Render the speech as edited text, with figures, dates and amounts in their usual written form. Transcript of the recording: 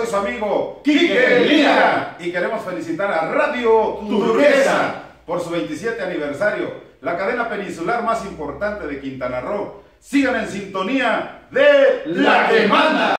soy su amigo Quique Lira y queremos felicitar a Radio Turquesa por su 27 aniversario, la cadena peninsular más importante de Quintana Roo. Sigan en sintonía de La Que Manda.